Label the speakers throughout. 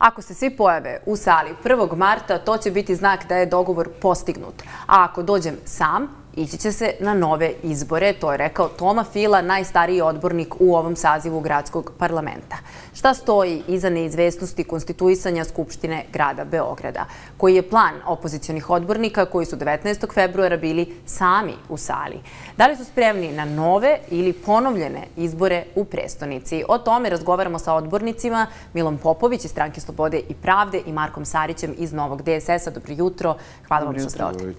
Speaker 1: Ako se svi pojave u sali 1. marta, to će biti znak da je dogovor postignut. A ako dođem sam, ići će se na nove izbore, to je rekao Toma Fila, najstariji odbornik u ovom sazivu gradskog parlamenta. Šta stoji iza neizvesnosti konstituisanja Skupštine grada Beograda? Koji je plan opozicionih odbornika koji su 19. februara bili sami u sali? Da li su spremni na nove ili ponovljene izbore u prestonici? O tome razgovaramo sa odbornicima Milom Popović iz Stranke Slobode i Pravde i Markom Sarićem iz Novog DSS-a. Dobro jutro. Hvala vam što ste ovdje.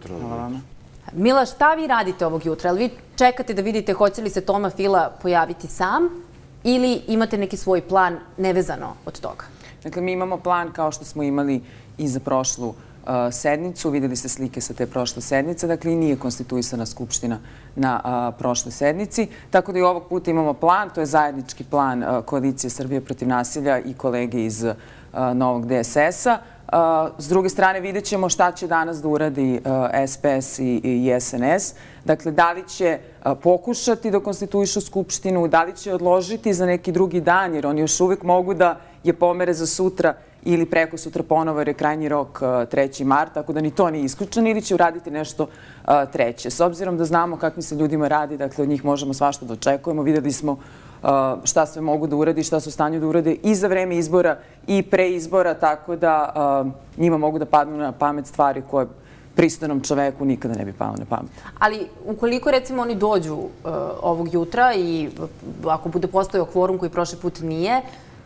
Speaker 1: Mila, šta vi radite ovog jutra? Ali vi čekate da vidite hoće li se Toma Fila pojaviti sam ili imate neki svoj plan nevezano od toga?
Speaker 2: Dakle, mi imamo plan kao što smo imali i za prošlu sednicu. Videli ste slike sa te prošle sednice. Dakle, i nije konstituisana Skupština na prošloj sednici. Tako da i ovog puta imamo plan. To je zajednički plan Koalicije Srbije protiv nasilja i kolege iz Novog DSS-a. S druge strane, vidjet ćemo šta će danas da uradi SPS i SNS. Dakle, da li će pokušati da konstituišu Skupštinu, da li će odložiti za neki drugi dan, jer oni još uvijek mogu da je pomere za sutra ili preko sutra ponovo, jer je krajnji rok 3. mart, tako da ni to nije isključeno, ili će uraditi nešto treće. S obzirom da znamo kakvim se ljudima radi, dakle, od njih možemo svašta da očekujemo. Videli smo šta sve mogu da uradi, šta su u stanju da urade i za vreme izbora i pre izbora, tako da njima mogu da padnu na pamet stvari koje pristojnom čoveku nikada ne bi palo na pamet.
Speaker 1: Ali ukoliko recimo oni dođu ovog jutra i ako bude postojao kvorum koji prošli put nije,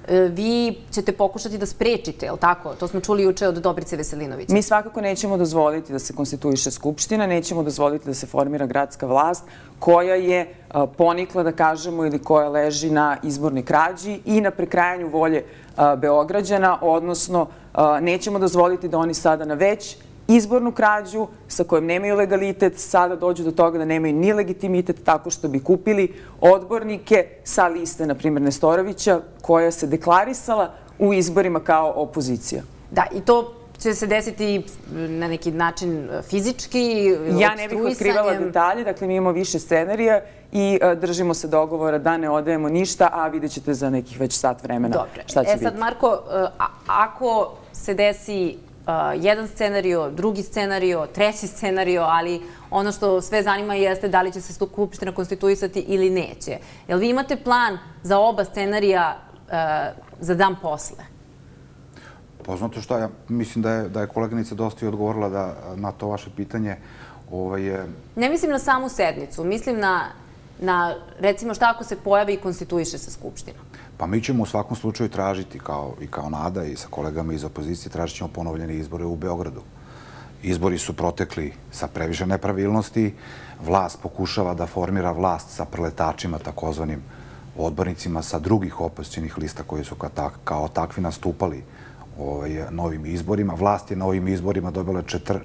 Speaker 1: vi ćete pokušati da sprečite, je li tako? To smo čuli juče od Dobrice Veselinovića.
Speaker 2: Mi svakako nećemo dozvoliti da se konstituiše Skupština, nećemo dozvoliti da se formira gradska vlast koja je ponikla, da kažemo, ili koja leži na izbornoj krađi i na prekrajanju volje Beograđana, odnosno nećemo dozvoliti da oni sada na već izbornu krađu sa kojom nemaju legalitet, sada dođu do toga da nemaju ni legitimitet tako što bi kupili odbornike sa liste, na primjer, Nestorovića, koja se deklarisala u izborima kao opozicija.
Speaker 1: Da, i to će se desiti na neki način fizički,
Speaker 2: ja ne bih otkrivala detalje, dakle mi imamo više scenarija i držimo se dogovora da ne odajemo ništa, a vidjet ćete za nekih već sat vremena šta će biti.
Speaker 1: Sad, Marko, ako se desi jedan scenario, drugi scenario, treći scenario, ali ono što sve zanima jeste da li će se Skupština konstituisati ili neće. Jel vi imate plan za oba scenarija za dan posle?
Speaker 3: Poznato što, ja mislim da je koleginica dosta i odgovorila na to vaše pitanje.
Speaker 1: Ne mislim na samu sednicu, mislim na recimo šta ako se pojavi i konstituiše sa Skupštinom.
Speaker 3: Pa mi ćemo u svakom slučaju tražiti, i kao Nada i sa kolegama iz opozicije, tražit ćemo ponovljene izbore u Beogradu. Izbori su protekli sa previše nepravilnosti. Vlast pokušava da formira vlast sa preletačima, takozvanim odbornicima sa drugih opozicionih lista koji su kao takvi nastupali novim izborima. Vlast je na ovim izborima dobila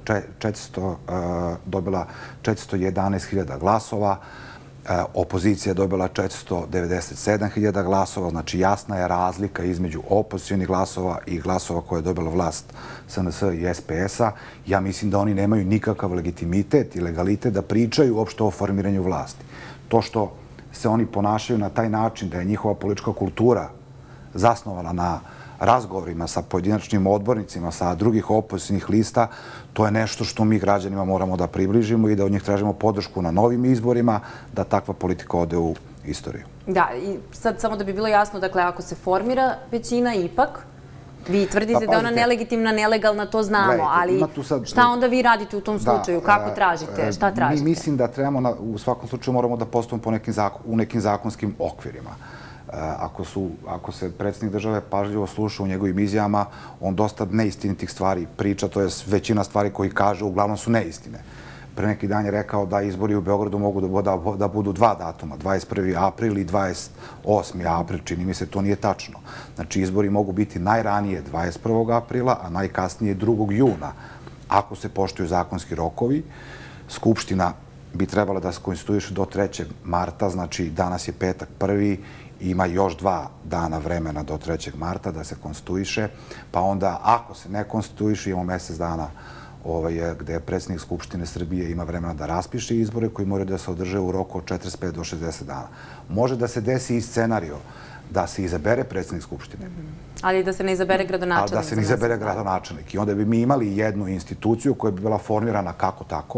Speaker 3: 411.000 glasova. Opozicija je dobila 497.000 glasova, znači jasna je razlika između opozicionih glasova i glasova koje je dobila vlast SNS i SPS-a. Ja mislim da oni nemaju nikakav legitimitet i legalitet da pričaju uopšte o formiranju vlasti. To što se oni ponašaju na taj način, da je njihova politička kultura zasnovala na razgovorima sa pojedinačnim odbornicima, sa drugih opozicionih lista, to je nešto što mi građanima moramo da približimo i da od njih tražimo podršku na novim izborima, da takva politika ode u istoriju.
Speaker 1: Da, i sad samo da bi bilo jasno, dakle, ako se formira većina ipak, vi tvrdite da je ona nelegitimna, nelegalna, to znamo, ali šta onda vi radite u tom slučaju? Kako tražite? Šta tražite?
Speaker 3: Mi mislim da trebamo, u svakom slučaju moramo da postupamo u nekim zakonskim okvirima. Ako se predsjednik države pažljivo sluša u njegovim izjavama, on dosta neistinitih stvari priča, to je većina stvari koji kaže, uglavnom su neistine. Pre neki dan je rekao da izbori u Beogradu mogu da budu dva datuma, 21. april i 28. april. Čini mi se, to nije tačno. Znači, izbori mogu biti najranije 21. aprila, a najkasnije 2. juna. Ako se poštuju zakonski rokovi, Skupština bi trebala da se konstituiše do 3. marta, znači danas je petak 1. Ima još 2 dana vremena do 3. marta da se konstituiše, pa onda ako se ne konstituiše imamo mjesec dana gde predsjednik Skupštine Srbije ima vremena da raspiše izbore koji moraju da se održe u roku od 45 do 60 dana. Može da se desi i scenario da se izabere predsjednik Skupštine.
Speaker 1: Ali da se ne izabere gradonačelnik.
Speaker 3: Ali da se ne izabere gradonačelnik. I onda bi mi imali jednu instituciju koja bi bila formirana kako tako,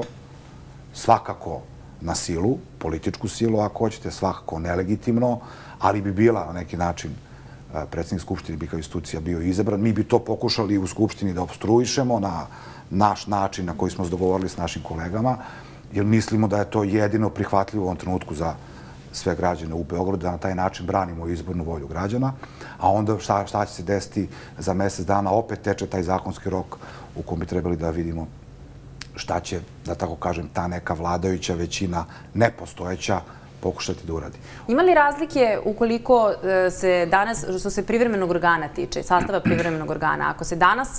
Speaker 3: svakako na silu, političku silu ako hoćete, svakako nelegitimno, ali bi bila na neki način predsjednik Skupštine bi kao institucija bio izabran. Mi bi to pokušali u Skupštini da obstruišemo na naš način na koji smo se dogovorili s našim kolegama, jer mislimo da je to jedino prihvatljivo u ovom trenutku za sve građane u Beogradu, da na taj način branimo izbornu volju građana, a onda šta će se desiti za mjesec dana, opet teče taj zakonski rok u kom bi trebali da vidimo šta će, da tako kažem, ta neka vladajuća većina nepostojeća pokušati da uradi.
Speaker 1: Ima li razlike ukoliko se danas, što se privremenog organa tiče, sastava privremenog organa, ako se danas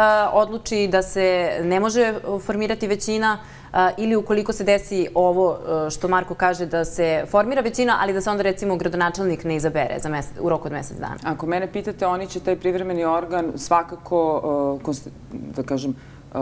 Speaker 1: odluči da se ne može formirati većina ili ukoliko se desi ovo što Marko kaže da se formira većina, ali da se onda recimo gradonačelnik ne izabere u roku od mjesec dana?
Speaker 2: Ako mene pitate, oni će taj privremeni organ svakako, da kažem,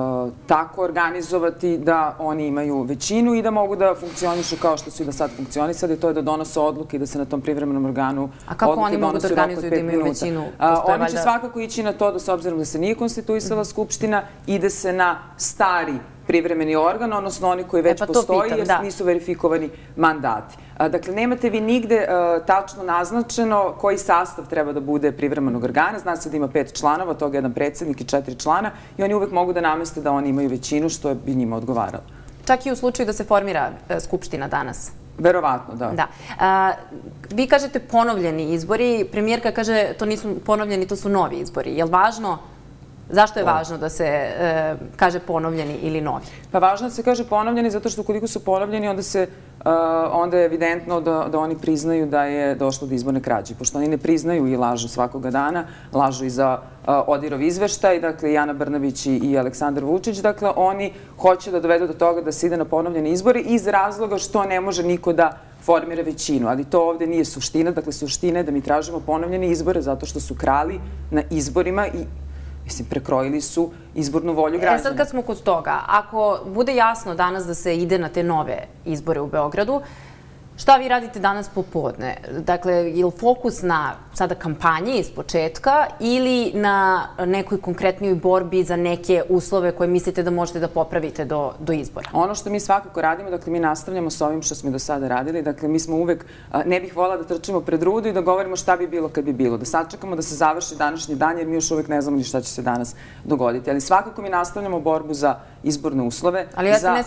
Speaker 2: tako organizovati da oni imaju većinu i da mogu da funkcionišu kao što su i da sad funkcionisali, to je da donose odluke i da se na tom privremenom organu
Speaker 1: a kako oni mogu da organizuju da imaju većinu?
Speaker 2: Oni će svakako ići na to da s obzirom da se nije konstituisala Skupština, ide se na stari privremeni organ, odnosno oni koji već postoji jer nisu verifikovani mandati. Dakle, nemate vi nigde tačno naznačeno koji sastav treba da bude privremenog organa. Zna se da ima 5 članova, od toga jedan predsjednik i 4 člana i oni uvek mogu da nameste da oni imaju većinu, što bi njima odgovaralo.
Speaker 1: Čak i u slučaju da se formira Skupština danas?
Speaker 2: Verovatno, da.
Speaker 1: Da. Vi kažete ponovljeni izbori, premijerka kaže to nisu ponovljeni, to su novi izbori. Je li važno? Zašto je važno da se kaže ponovljeni ili novi?
Speaker 2: Pa važno da se kaže ponovljeni zato što ukoliko su ponovljeni onda je evidentno da oni priznaju da je došlo do izborne krađe. Pošto oni ne priznaju i lažu svakoga dana, lažu i za ODIHR-ov izveštaj, dakle i Ana Brnabić i Aleksandar Vučić, dakle oni hoće da dovedu do toga da se ide na ponovljeni izbori iz razloga što ne može niko da formira većinu, ali to ovdje nije suština. Dakle, suština je da mi tražimo ponovljene izbore zato što su krali na izborima i prekrojili su izbornu volju građana.
Speaker 1: Sad kad smo kod toga, ako bude jasno danas da se ide na te nove izbore u Beogradu, šta vi radite danas popodne? Dakle, je li fokus na sada kampanji iz početka ili na nekoj konkretnijoj borbi za neke uslove koje mislite da možete da popravite do izbora?
Speaker 2: Ono što mi svakako radimo, dakle, mi nastavljamo s ovim što smo do sada radili. Dakle, mi smo uvek, ne bih volila da trčimo pred rudu i da govorimo šta bi bilo kad bi bilo. Da sačekamo da se završi današnji dan, jer mi još uvek ne znamo ni šta će se danas dogoditi. Ali svakako mi nastavljamo borbu za izborne uslove, za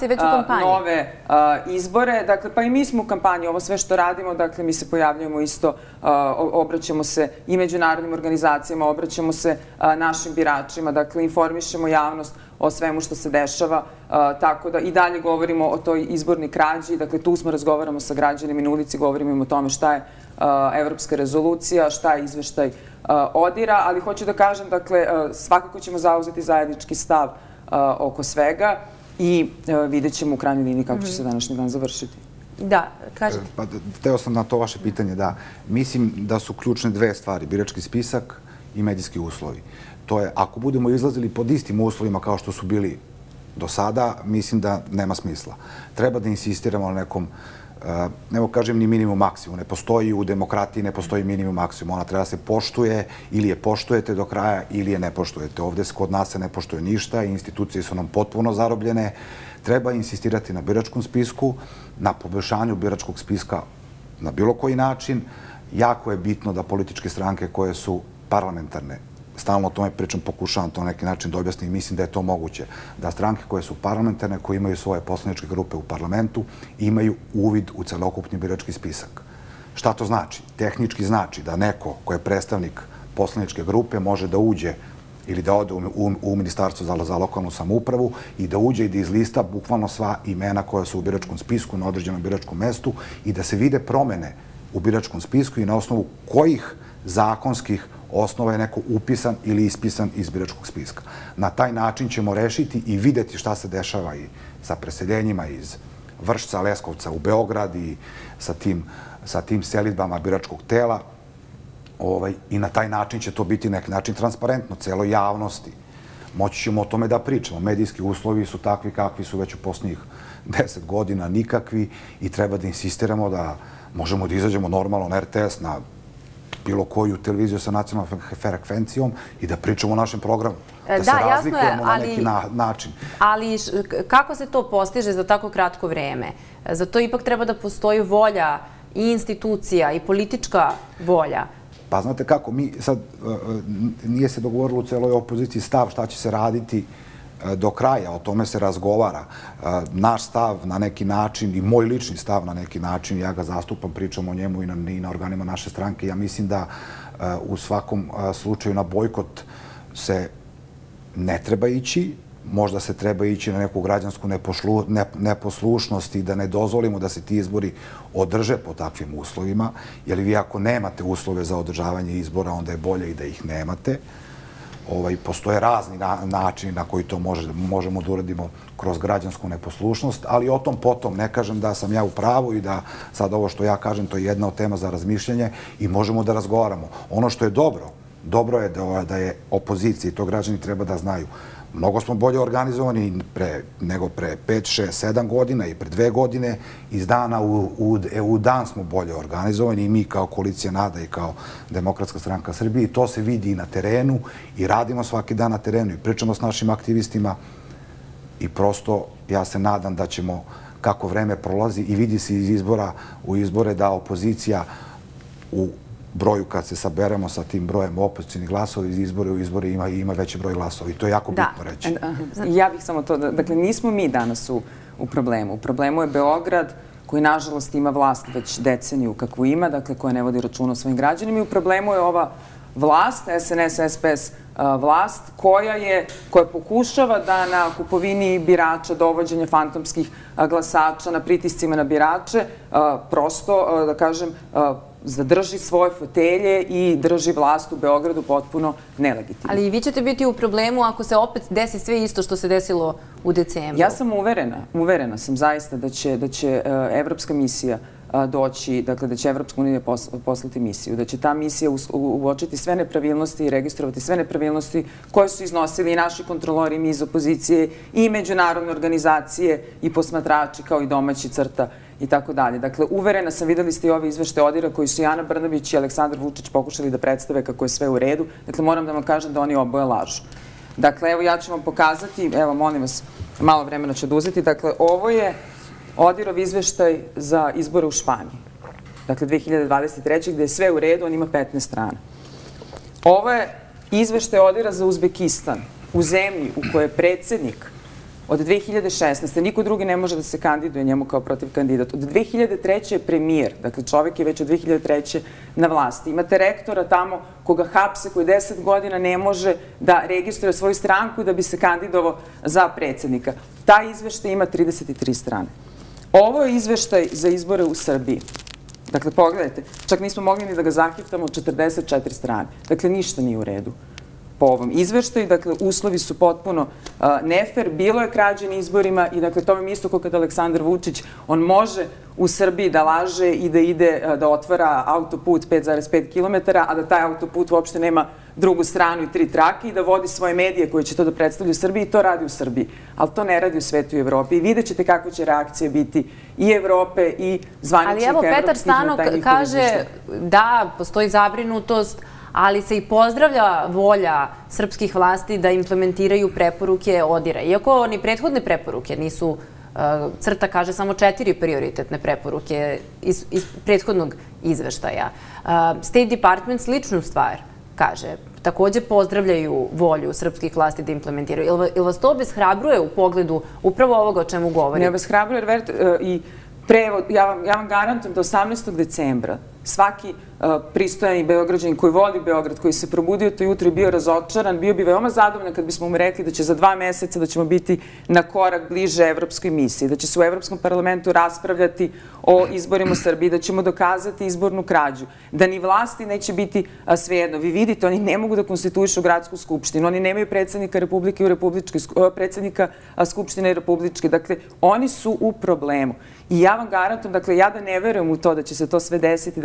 Speaker 2: nove izbore. Dakle, pa i mi smo u kampanji. Ovo sve što radimo, dakle, mi se pojavljujemo isto, obraćamo se i međunarodnim organizacijama, obraćamo se našim biračima, dakle, informišemo javnost o svemu što se dešava, tako da i dalje govorimo o toj izbornoj krađi, dakle, tu smo, razgovaramo sa građanima i na ulici, govorimo im o tome šta je evropska rezolucija, šta je izveštaj ODIHR-a, ali hoću da kažem, dakle, svakako ćemo zauzeti zajednički stav oko svega i vidjet ćemo u krajnjoj liniji kako će se današnji dan završiti.
Speaker 1: Da, kažete.
Speaker 3: Pa, hteo sam na to vaše pitanje, da. Mislim da su ključne dve stvari, birački spisak i medijski uslovi. To je, ako budemo izlazili pod istim uslovima kao što su bili do sada, mislim da nema smisla. Treba da insistiramo na nekom, ne mogu kažem ni minimum maksimum, ne postoji u demokratiji, ne postoji minimum maksimum. Ona treba da se poštuje, ili je poštujete do kraja, ili je ne poštujete. Ovdje kod nas se ne poštuje ništa, institucije su nam potpuno zarobljene. Treba insistirati na biračkom spisku, na poboljšanju biračkog spiska na bilo koji način. Jako je bitno da političke stranke koje su parlamentarne, stalno o tome pričam, pokušavam to na neki način da objasnim i mislim da je to moguće, da stranke koje su parlamentarne, koje imaju svoje poslaničke grupe u parlamentu, imaju uvid u celokupni birački spisak. Šta to znači? Tehnički znači da neko ko je predstavnik poslaničke grupe može da uđe ili da ode u Ministarstvo za lokalnu samoupravu i da uđe i da izlista bukvalno sva imena koja su u biračkom spisku na određenom biračkom mestu i da se vide promene u biračkom spisku i na osnovu kojih zakonskih osnova je neko upisan ili ispisan iz biračkog spiska. Na taj način ćemo rešiti i videti šta se dešava i sa preseljenjima iz Vršca, Leskovca u Beograd i sa tim selidbama biračkog tela. I na taj način će to biti neki način transparentno celoj javnosti. moći ćemo o tome da pričamo. Medijski uslovi su takvi kakvi su već u posljednjih 10 godina, nikakvi, i treba da insistiramo da možemo da izađemo normalno na RTS, na bilo koju televiziju sa nacionalnom frekvencijom i da pričamo o našem programu. Da se razlikujemo na neki način.
Speaker 1: Ali kako se to postiže za tako kratko vreme? Za to ipak treba da postoji volja i institucija i politička volja.
Speaker 3: Pa znate kako, mi sad nije se dogovorilo u celoj opoziciji stav šta će se raditi do kraja, o tome se razgovara. Naš stav na neki način i moj lični stav na neki način, ja ga zastupam, pričam o njemu i na organima naše stranke. Ja mislim da u svakom slučaju na bojkot se ne treba ići, možda se treba ići na neku građansku neposlušnost i da ne dozvolimo da se ti izbori održe po takvim uslovima, jer vi ako nemate uslove za održavanje izbora, onda je bolje i da ih nemate. Postoje razni načini na koji to možemo da uradimo kroz građansku neposlušnost, ali o tom potom. Ne kažem da sam ja u pravu i da sad ovo što ja kažem, to je jedna od tema za razmišljanje i možemo da razgovaramo. Ono što je dobro je da je opozicija, i to građani treba da znaju, mnogo smo bolje organizovani nego pre 5, 6, 7 godina i pre 2 godine. Iz dana u dan smo bolje organizovani i mi kao koalicija NADA i kao Demokratska stranka Srbije. I to se vidi i na terenu i radimo svaki dan na terenu i pričamo s našim aktivistima i prosto ja se nadam da ćemo, kako vreme prolazi i vidi se iz izbora u izbore, da opozicija u broju, kad se saberemo sa tim brojem opozicijnih glasova, iz izbora u izbore ima veći broj glasova i to je jako bitno reći.
Speaker 2: Ja bih samo to, dakle, nismo mi danas u problemu. U problemu je Beograd, koji nažalost ima vlast već deceniju kakvu ima, dakle, koja ne vodi računa o svojim građanima, i u problemu je ova vlast, SNS, SPS vlast, koja pokušava da na kupovini birača, dovođenja fantomskih glasača, na pritiscima na birače, prosto, da kažem, zadrži svoje fotelje i drži vlast u Beogradu potpuno nelegitimno.
Speaker 1: Ali i vi ćete biti u problemu ako se opet desi sve isto što se desilo u decembru.
Speaker 2: Ja sam uverena sam zaista da će Evropska misija doći, dakle da će Evropska unija poslati misiju, da će ta misija uočiti sve nepravilnosti i registrovati sve nepravilnosti koje su iznosili i naši kontrolori, mi iz opozicije, i međunarodne organizacije i posmatrači, kao i domaći CRTA i tako dalje. Dakle, uverena sam, videli ste i ove izvešte ODIHR-a koji su i Ana Brnabić i Aleksandar Vučić pokušali da predstave kako je sve u redu. Dakle, moram da vam kažem da oni oboje lažu. Dakle, evo ja ću vam pokazati, evo molim vas, malo vremena ću oduzeti. Dakle, ovo je ODIHR-ov izveštaj za izbore u Španiji. Dakle, 2023. gde je sve u redu, on ima 15 strana. Ovo je izveštaj ODIHR-a za Uzbekistan, u zemlji u kojoj je predsjednik od 2016. Niko drugi ne može da se kandiduje njemu kao protiv kandidat. Od 2003. je premijer, dakle čovjek je već od 2003. na vlasti. Imate rektora tamo koga hapse, koji 10 godina ne može da registruje svoju stranku da bi se kandidovao za predsjednika. Taj izveštaj ima 33 strane. Ovo je izveštaj za izbore u Srbiji. Dakle, pogledajte, čak nismo mogli ni da ga zahiftamo, 44 strane. Dakle, ništa nije u redu po ovom izveštaju. Dakle, uslovi su potpuno nefer, bilo je krađe na izborima i dakle, to mi isto kao kad Aleksandar Vučić, on može u Srbiji da laže i da ide da otvara autoput 5,5 km, a da taj autoput uopšte nema drugu stranu i 3 trake i da vodi svoje medije koje će to da predstavlja u Srbiji, i to radi u Srbiji. Ali to ne radi u svetu i Evropi. I vidjet ćete kakve će reakcije biti i Evrope i zvaničnika evropskih.
Speaker 1: Ali evo, Petar Stanok kaže da postoji zabrinutost, ali se i pozdravlja volja srpskih vlasti da implementiraju preporuke ODIHR-a. Iako ni prethodne preporuke nisu, CRTA kaže samo 4 prioritetne preporuke iz prethodnog izveštaja. State Department sličnu stvar kaže. Također pozdravljaju volju srpskih vlasti da implementiraju. Ili vas to obeshrabruje u pogledu upravo ovoga o čemu govorim?
Speaker 2: Ne obeshrabruje, jer verujte, i prevod, ja vam garantujem da 18. decembra svaki pristojani Beograđanin koji voli Beograd, koji se probudio to jutro i bio razočaran, bio bi veoma zadovoljan kad bismo mu rekli da će za 2 meseca da ćemo biti na korak bliže evropskoj misiji, da će se u Evropskom parlamentu raspravljati o izborima u Srbiji, da ćemo dokazati izbornu krađu, da ni vlasti neće biti svejedno. Vi vidite, oni ne mogu da konstituišu gradsku skupštinu, oni nemaju predsjednika Republike u predsjednika Skupštine Republičke. Dakle, oni su u problemu. I ja vam garantujem, dakle, ja da ne verujem u to da će se to sve desiti,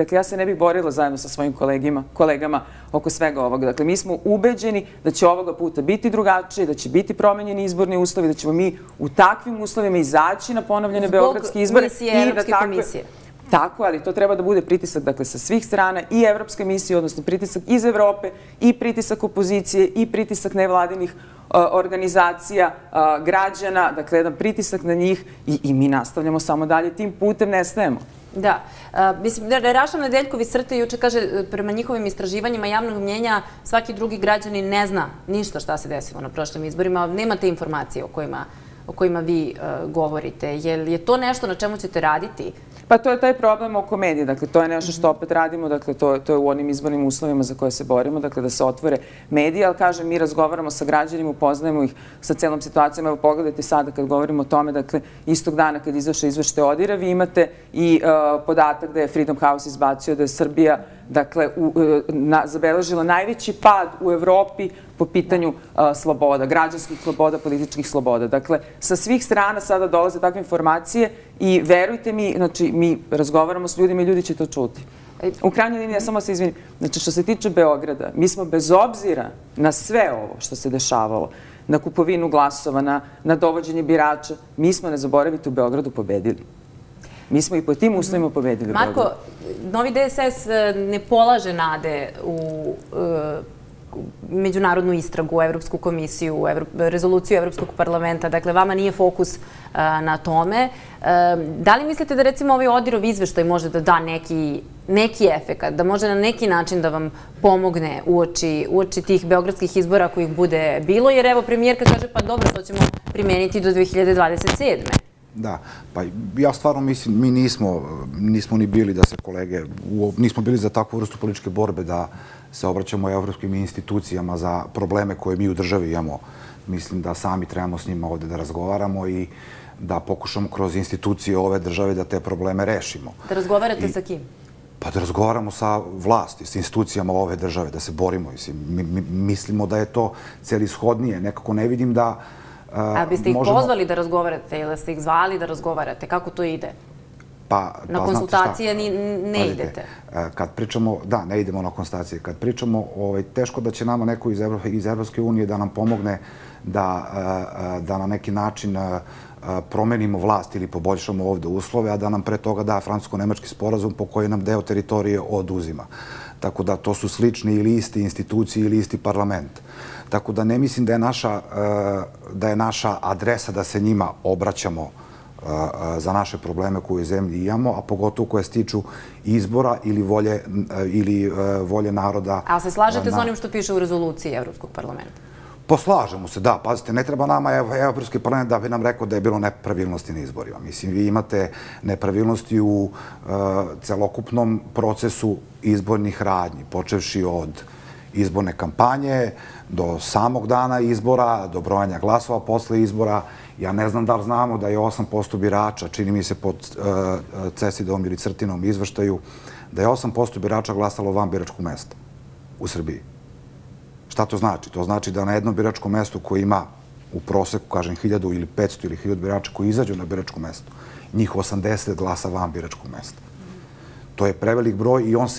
Speaker 2: Dakle, ja se ne bih borila zajedno sa svojim kolegama oko svega ovoga. Dakle, mi smo ubeđeni da će ovoga puta biti drugačije, da će biti promenjeni izborni uslovi, da ćemo mi u takvim uslovima izaći na ponovljene beogradske izbore.
Speaker 1: Zbog misije Evropske komisije.
Speaker 2: Tako, ali to treba da bude pritisak, dakle, sa svih strana i Evropske misije, odnosno pritisak iz Evrope, i pritisak opozicije, i pritisak nevladinih organizacija, građana, dakle, jedan pritisak na njih i mi nastavljamo samo dalje, tim putem ne stajemo.
Speaker 1: Da. Mislim, Raša Nedeljkov iz CRTE juče kaže, prema njihovim istraživanjima javnog mnjenja, svaki drugi građanin ne zna ništa šta se desilo na prošlim izborima. Nemate informacije o kojima vi govorite. Je to nešto na čemu ćete raditi?
Speaker 2: Pa to je taj problem oko medija, dakle to je nešto što opet radimo, dakle to je u onim izbornim uslovima za koje se borimo, dakle da se otvore medije, ali kažem, mi razgovaramo sa građanima, upoznajemo ih sa celom situacijom. Evo pogledajte sada kad govorimo o tome, dakle istog dana kad izašao izveštaj ODIHR-a, vi imate i podatak da je Freedom House izbacio da je Srbija, dakle, zabeležila najveći pad u Evropi po pitanju sloboda, građanskih sloboda, političkih sloboda. Dakle, sa svih strana sada dolaze takve informacije i verujte mi, znači, mi razgovaramo s ljudima i ljudi će to čuti. U krajnjoj liniji, ja samo se izvinim, znači, što se tiče Beograda, mi smo bez obzira na sve ovo što se dešavalo, na kupovinu glasova, na dovođenje birača, mi smo, ne zaboravite, u Beogradu pobedili. Mi smo i po tim uslovima pobedili.
Speaker 1: Marko, Novi DSS ne polaže nade u međunarodnu istragu, u Evropsku komisiju, u rezoluciju Evropskog parlamenta. Dakle, vama nije fokus na tome. Da li mislite da recimo ovaj ODIHR-ov izveštaj može da da neki efekat, da može na neki način da vam pomogne uoči tih beogradskih izbora kojih bude bilo? Jer evo, premijerka kaže, pa dobro, to ćemo primeniti do 2027.
Speaker 3: Da, pa ja stvarno mislim, mi nismo ni bili da se kolege, nismo bili za takvu vrstu političke borbe da se obraćamo evropskim institucijama za probleme koje mi u državi imamo. Mislim da sami trebamo s njima ovde da razgovaramo i da pokušamo kroz institucije ove države da te probleme rešimo.
Speaker 1: Da razgovarate sa kim?
Speaker 3: Pa da razgovaramo sa vlasti, sa institucijama ove države, da se borimo. Mislimo da je to celishodnije. Nekako ne vidim da
Speaker 1: a biste ih pozvali da razgovarate ili ste ih zvali da razgovarate? Kako to ide? Na konsultacije ne idete?
Speaker 3: Kad pričamo, da, ne idemo na konsultacije. Kad pričamo, teško da će nama neko iz Evropske unije da nam pomogne da na neki način promenimo vlast ili poboljšamo ovde uslove, a da nam pre toga da francusko-nemački sporazum po koji nam deo teritorije oduzima. Tako da to su slični ili isti institucije ili isti parlament. Tako da ne mislim da je naša adresa da se njima obraćamo za naše probleme koje u zemlji imamo, a pogotovo koje se tiču izbora ili volje naroda.
Speaker 1: Ali se slažete s onim što piše u rezoluciji Evropskog parlamenta?
Speaker 3: Poslažemo se, da. Pazite, ne treba nama Evropski parlament da bi nam rekao da je bilo nepravilnosti na izborima. Mislim, vi imate nepravilnosti u celokupnom procesu izbornih radnji, počevši od izborne kampanje, do samog dana izbora, do brojanja glasova posle izbora. Ja ne znam da li znamo da je 8% birača, čini mi se pod CESID-om ili CRTE-nom izveštaju, da je 8% birača glasalo van biračkog mesta u Srbiji. Šta to znači? To znači da na jednom biračkom mestu koji ima u proseku, kažem, 1000 ili 500 ili 1000 birača koji izađu na biračko mesto, njih 80 glasa van biračkog mesta. To je prevelik broj i on se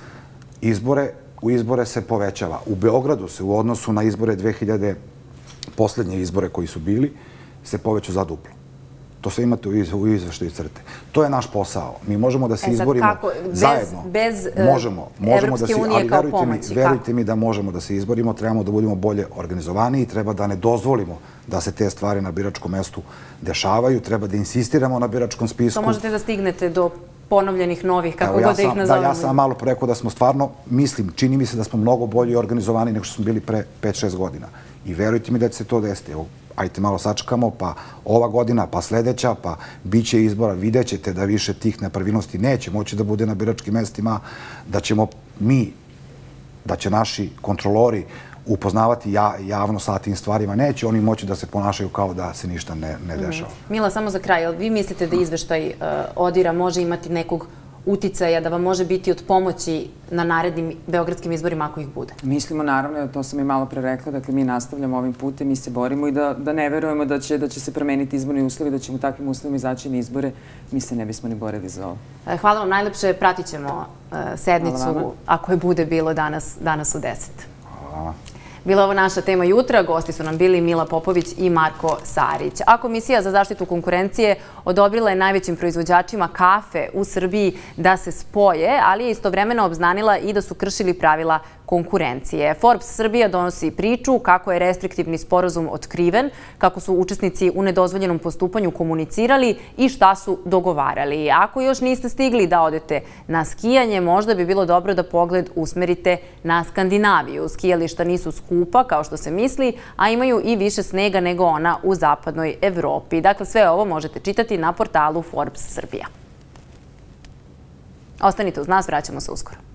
Speaker 3: u izbore se povećava. U Beogradu se u odnosu na izbore 2000, poslednje izbore koji su bili, se povećao za duplo. To sve imate u izveštaju CRTE. To je naš posao. Mi možemo da se izborimo zajedno.
Speaker 1: Bez
Speaker 3: Evropske unije kao pomoći? Verujte mi da možemo da se izborimo, trebamo da budemo bolje organizovani i treba da ne dozvolimo da se te stvari na biračkom mestu dešavaju. Treba da insistiramo na biračkom spisku.
Speaker 1: To možete da stignete do ponovljenih novih, kako god da ih nazovemo.
Speaker 3: Ja sam malo rekao da smo stvarno, čini mi se da smo mnogo bolje organizovani nego što smo bili pre 5-6 godina. I verujte mi da će se to desiti. Ajte malo sačekamo, pa ova godina, pa sledeća, pa bit će izbora, vidjet ćete da više tih nepravilnosti neće moći da bude na biračkim mestima, da ćemo mi, da će naši kontrolori upoznavati javno sa tim stvarima. Neće oni moći da se ponašaju kao da se ništa ne dešava.
Speaker 1: Mila, samo za kraj, vi mislite da izveštaj ODIHR-a može imati nekog uticaja da vam može biti od pomoći na narednim beogradskim izborima ako ih bude?
Speaker 2: Mislimo naravno, to sam i malo pre rekla, dakle mi nastavljamo ovim putem, mi se borimo i da ne verujemo da će se promeniti izborni uslovi, da ćemo u takvim uslovima izaći na izbore, mi se ne bismo ni borili za ovo.
Speaker 1: Hvala vam najlepše, pratit ćemo sednicu ako je bude bilo danas u 10.
Speaker 3: Hvala.
Speaker 1: Bila je ovo naša tema jutra, gosti su nam bili Mila Popović i Marko Sarić. A Komisija za zaštitu konkurencije odobrila je najvećim proizvođačima kafe u Srbiji da se spoje, ali je istovremeno obznanila i da su kršili pravila konkurencije. Forbes Srbija donosi priču kako je restriktivni sporazum otkriven, kako su učesnici u nedozvoljenom postupanju komunicirali i šta su dogovarali. Ako još niste stigli da odete na skijanje, možda bi bilo dobro da pogled usmerite na Skandinaviju. Skijališta nisu skupa, kao što se misli, a imaju i više snega nego ona u zapadnoj Evropi. Dakle, sve ovo možete čitati na portalu Forbes Srbija. Ostanite uz nas, vraćamo se uskoro.